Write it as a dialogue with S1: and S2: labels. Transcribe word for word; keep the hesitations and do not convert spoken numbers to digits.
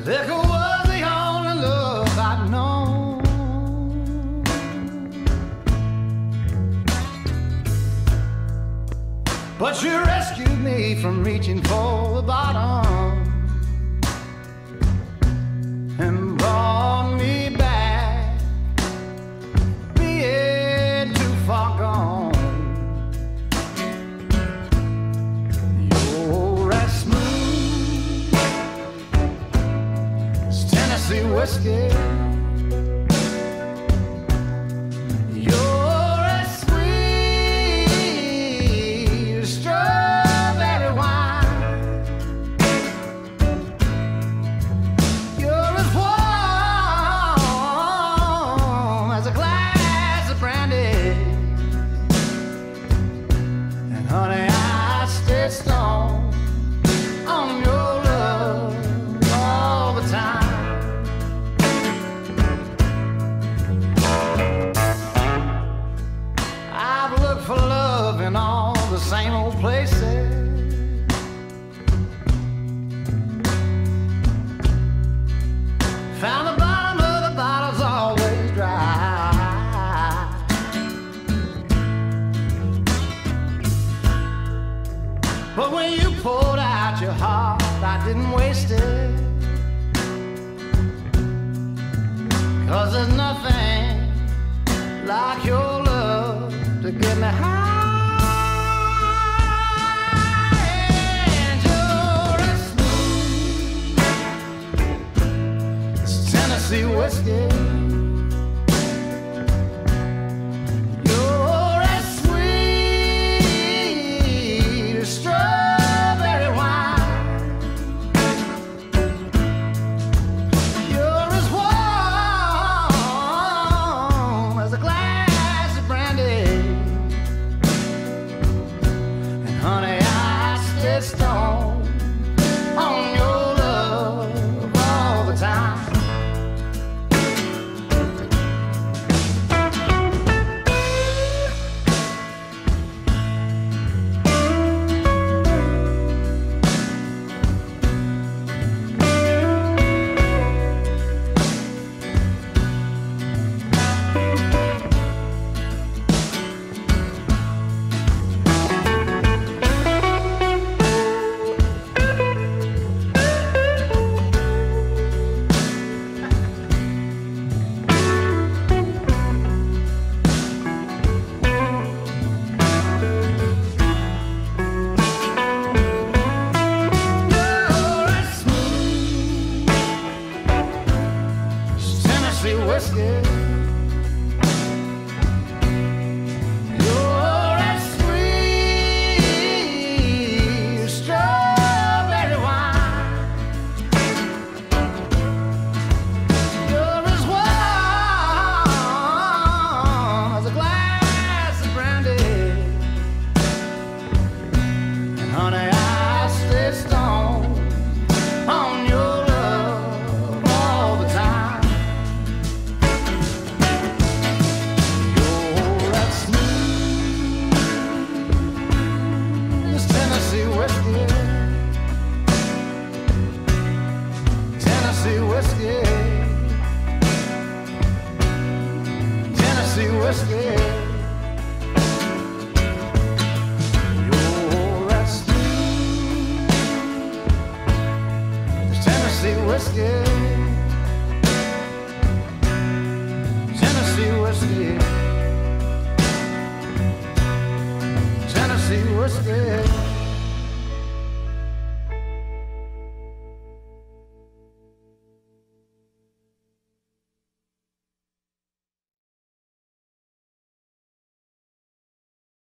S1: Liquor was the only love I'd known. But you rescued me from reaching for the bottom and brought me back, being too far gone. You're as smooth as Tennessee whiskey. You're as sweet as strawberry wine. You're as warm as a glass of brandy. And honey, I stay strong on your love all the time. I've looked for love in all the same old places. Found the bottom of the bottle's always dry. But when you poured out your heart, I didn't waste it. 'Cause there's nothing like your love to get me high. And you're as smooth as Tennessee whiskey. You're as sweet as strawberry wine. You're as warm as a glass of brandy. And honey, I stay strong on your love all the time. Whiskey. You're as sweet as strawberry wine. You're as warm as a glass of brandy. And honey, I stay strong on your love all the time. Tennessee whiskey, Tennessee whiskey, Tennessee whiskey. You're as smooth as Tennessee whiskey, Tennessee whiskey, Tennessee whiskey.